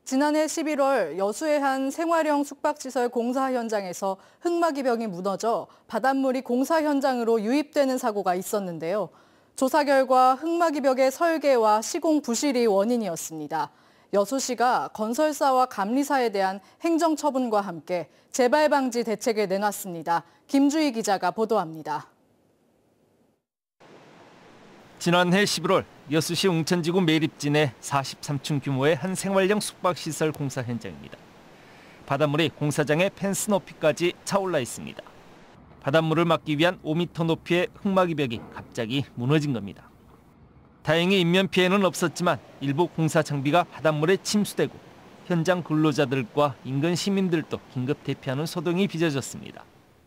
지난해 11월 여수의 한 생활형 숙박시설 공사 현장에서 흙막이 벽이 무너져 바닷물이 공사 현장으로 유입되는 사고가 있었는데요. 조사 결과 흙막이 벽의 설계와 시공 부실이 원인이었습니다. 여수시가 건설사와 감리사에 대한 행정처분과 함께 재발 방지 대책을 내놨습니다. 김주희 기자가 보도합니다. 지난해 11월 여수시 웅천지구 매립진의 43층 규모의 한 생활형 숙박시설 공사 현장입니다. 바닷물이 공사장의 펜스 높이까지 차올라 있습니다. 바닷물을 막기 위한 5m 높이의 흙막이 벽이 갑자기 무너진 겁니다. 다행히 인명 피해는 없었지만 일부 공사 장비가 바닷물에 침수되고 현장 근로자들과 인근 시민들도 긴급 대피하는 소동이 빚어졌습니다.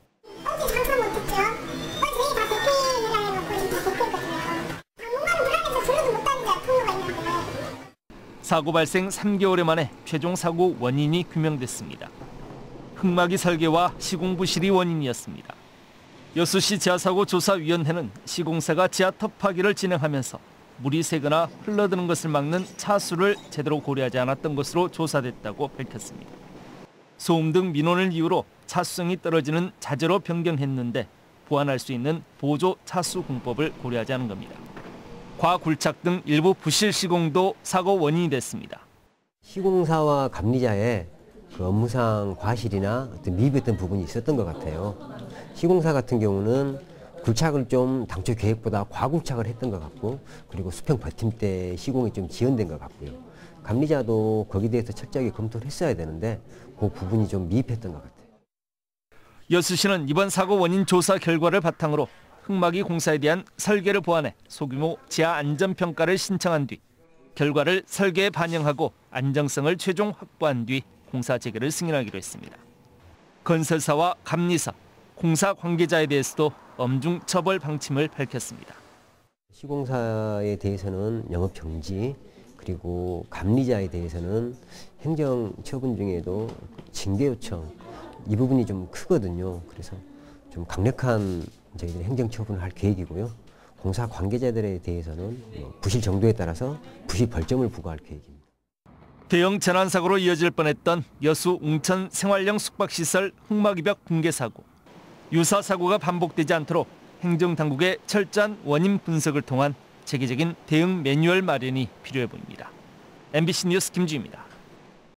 사고 발생 3개월 만에 최종 사고 원인이 규명됐습니다. 흙막이 설계와 시공 부실이 원인이었습니다. 여수시 지하사고 조사위원회는 시공사가 지하턱 파기를 진행하면서 물이 새거나 흘러드는 것을 막는 차수를 제대로 고려하지 않았던 것으로 조사됐다고 밝혔습니다. 소음 등 민원을 이유로 차수성이 떨어지는 자재로 변경했는데 보완할 수 있는 보조 차수 공법을 고려하지 않은 겁니다. 과굴착 등 일부 부실 시공도 사고 원인이 됐습니다. 시공사와 감리자의 그 업무상 과실이나 어떤 미흡했던 부분이 있었던 것 같아요. 시공사 같은 경우는 굴착을 좀 당초 계획보다 과굴착을 했던 것 같고, 그리고 수평 버팀 때 시공이 좀 지연된 것 같고요. 감리자도 거기에 대해서 철저하게 검토를 했어야 되는데 그 부분이 좀 미흡했던 것 같아요. 여수시는 이번 사고 원인 조사 결과를 바탕으로 흙막이 공사에 대한 설계를 보완해 소규모 지하 안전평가를 신청한 뒤 결과를 설계에 반영하고 안정성을 최종 확보한 뒤 공사 재개를 승인하기로 했습니다. 건설사와 감리사, 공사 관계자에 대해서도 엄중 처벌 방침을 밝혔습니다. 시공사에 대해서는 영업 정지, 그리고 감리자에 대해서는 행정 처분 중에도 징계 요청, 이 부분이 좀 크거든요. 그래서 좀 강력한 저희들이 행정 처분을 할 계획이고요. 공사 관계자들에 대해서는 부실 정도에 따라서 부실 벌점을 부과할 계획입니다. 대형 재난사고로 이어질 뻔했던 여수 웅천 생활형 숙박시설 흙막이 벽 붕괴 사고. 유사 사고가 반복되지 않도록 행정당국의 철저한 원인 분석을 통한 체계적인 대응 매뉴얼 마련이 필요해 보입니다. MBC 뉴스 김주희입니다.